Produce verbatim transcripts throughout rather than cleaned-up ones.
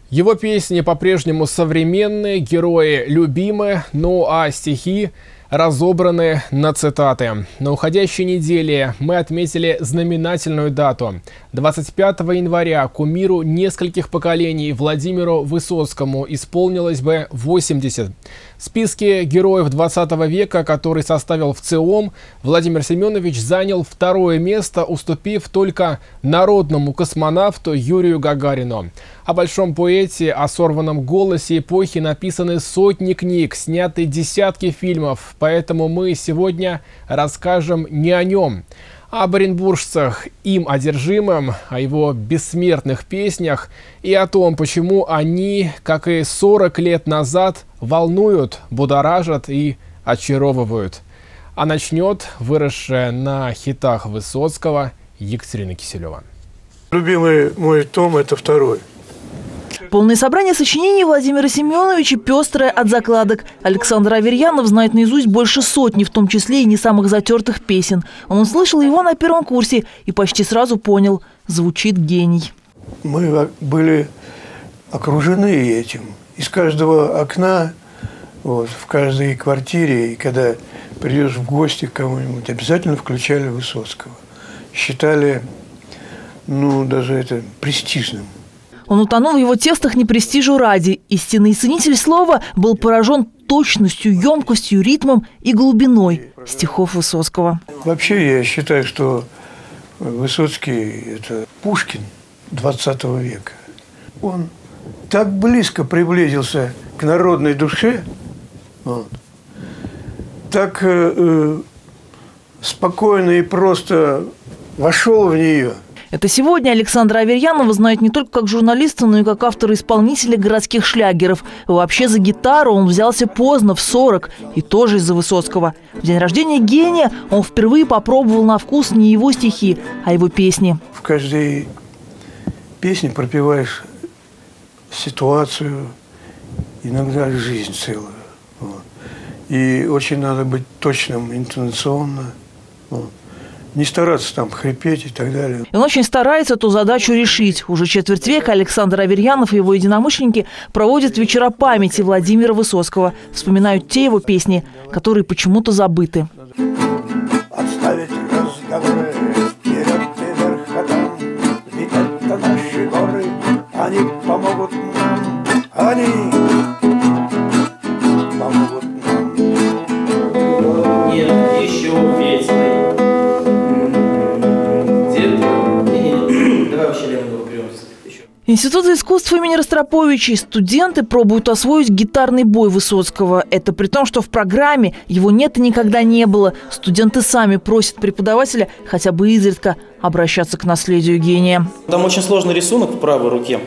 Его песни по-прежнему современные, герои любимы, ну а стихи разобраны на цитаты. На уходящей неделе мы отметили знаменательную дату. двадцать пятого января кумиру нескольких поколений Владимиру Высоцкому исполнилось бы восемьдесят. В списке героев двадцатого века, который составил ВЦИОМ, Владимир Семенович занял второе место, уступив только народному космонавту Юрию Гагарину. О большом поэте, о сорванном голосе эпохи написаны сотни книг, сняты десятки фильмов, поэтому мы сегодня расскажем не о нем, а об оренбуржцах, им одержимым, о его бессмертных песнях и о том, почему они, как и сорок лет назад, волнуют, будоражат и очаровывают. А начнет выросшая на хитах Высоцкого Екатерина Киселева. Любимый мой том – это второй. Полное собрание сочинений Владимира Семеновича пестрое от закладок. Александр Аверьянов знает наизусть больше сотни, в том числе и не самых затертых песен. Он услышал его на первом курсе и почти сразу понял – звучит гений. Мы были окружены этим. Из каждого окна, вот, в каждой квартире, и когда придешь в гости к кому-нибудь, обязательно включали Высоцкого. Считали, ну, даже это престижным. Он утонул в его текстах не престижу ради. Истинный ценитель слова был поражен точностью, емкостью, ритмом и глубиной стихов Высоцкого. Вообще я считаю, что Высоцкий – это Пушкин двадцатого века. Он так близко приблизился к народной душе, вот, так э, спокойно и просто вошел в нее. Это сегодня Александра Аверьянова знает не только как журналиста, но и как автора-исполнителя городских шлягеров. Вообще за гитару он взялся поздно, в сорок, и тоже из-за Высоцкого. В день рождения гения он впервые попробовал на вкус не его стихи, а его песни. В каждой песне пропеваешь ситуацию, иногда жизнь целую. Вот. И очень надо быть точным интонационно. Вот. Не стараться там хрипеть и так далее. И он очень старается эту задачу решить. Уже четверть века Александр Аверьянов и его единомышленники проводят вечера памяти Владимира Высоцкого. Вспоминают те его песни, которые почему-то забыты. Отставить разговоры, вперед вверх, а там, ведь это наши горы, они помогут нам, они помогут нам. Нет, еще песни. Института искусств имени Ростроповича и студенты пробуют освоить гитарный бой Высоцкого. Это при том, что в программе его нет и никогда не было. Студенты сами просят преподавателя хотя бы изредка обращаться к наследию гения. Там очень сложный рисунок в правой руке.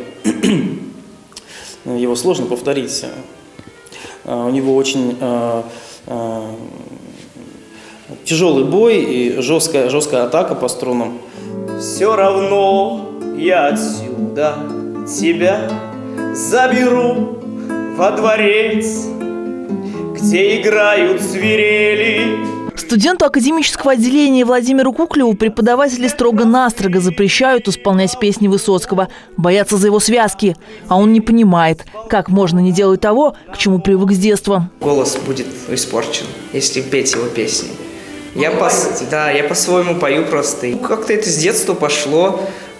Его сложно повторить. У него очень э, э, тяжелый бой и жесткая, жесткая атака по струнам. Все равно я отсюда тебя заберу во дворец, где играют свирели. Студенту академического отделения Владимиру Куклеву преподаватели строго-настрого запрещают исполнять песни Высоцкого. Боятся за его связки. А он не понимает, как можно не делать того, к чему привык с детства. Голос будет испорчен, если петь его песни. Я, по, да, я по-своему пою просто. Как-то это с детства пошло.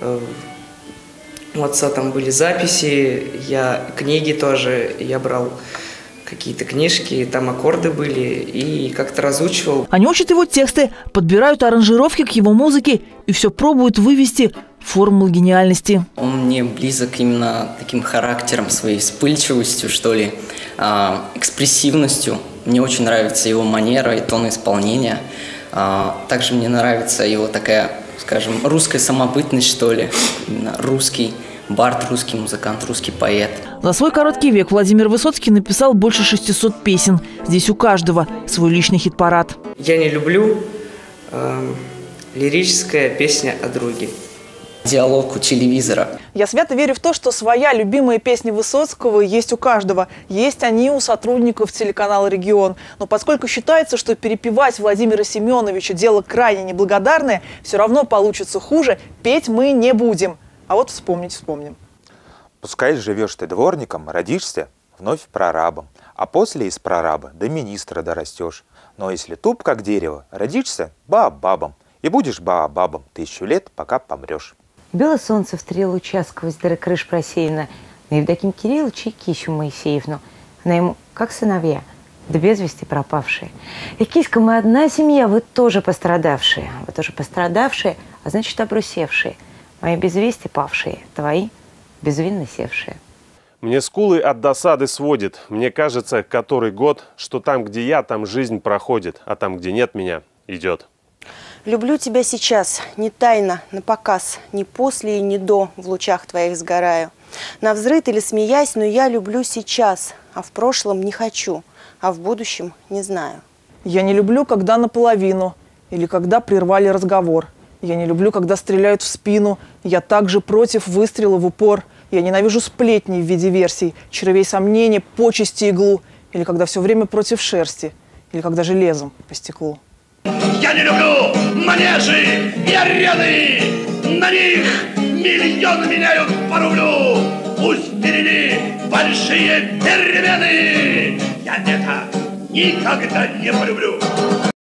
У отца там были записи, я книги тоже, я брал какие-то книжки, там аккорды были и как-то разучивал. Они учат его тексты, подбирают аранжировки к его музыке и все пробуют вывести в формулу гениальности. Он мне близок именно таким характером, своей вспыльчивостью, что ли, экспрессивностью. Мне очень нравится его манера и тон исполнения. Также мне нравится его такая, скажем, русская самобытность, что ли. Именно русский бард, русский музыкант, русский поэт. За свой короткий век Владимир Высоцкий написал больше шестисот песен. Здесь у каждого свой личный хит-парад. Я не люблю э, лирическая песня о друге. Диалог у телевизора. Я свято верю в то, что своя любимая песня Высоцкого есть у каждого. Есть они у сотрудников телеканала «Регион». Но поскольку считается, что перепевать Владимира Семеновича дело крайне неблагодарное, все равно получится хуже, петь мы не будем. А вот вспомнить вспомним. Пускай живешь ты дворником, родишься вновь прорабом, а после из прораба до министра дорастешь. Но если туп как дерево, родишься баобабом, и будешь баобабом тысячу лет, пока помрешь. Бело солнце в три луча сквозь дыры крыш просеяно, на Евдоким Кирилловича и Кисю Моисеевну. Она ему как сыновья, да без вести пропавшие. И, Киська, мы одна семья, вы тоже пострадавшие. Вы тоже пострадавшие, а значит обрусевшие. Мои без вести павшие, твои безвинно севшие. Мне скулы от досады сводит. Мне кажется, который год, что там, где я, там жизнь проходит, а там, где нет меня, идет. Люблю тебя сейчас, не тайно, напоказ, не после и не до в лучах твоих сгораю. Навзрыд или смеясь, но я люблю сейчас, а в прошлом не хочу, а в будущем не знаю. Я не люблю, когда наполовину или когда прервали разговор. Я не люблю, когда стреляют в спину. Я также против выстрела в упор. Я ненавижу сплетни в виде версий, червей сомнений, почести иглу. Или когда все время против шерсти. Или когда железом по стеклу. Я не люблю манежи и арены. На них миллионы меняют по рублю. Пусть впереди большие перемены. Я это никогда не полюблю.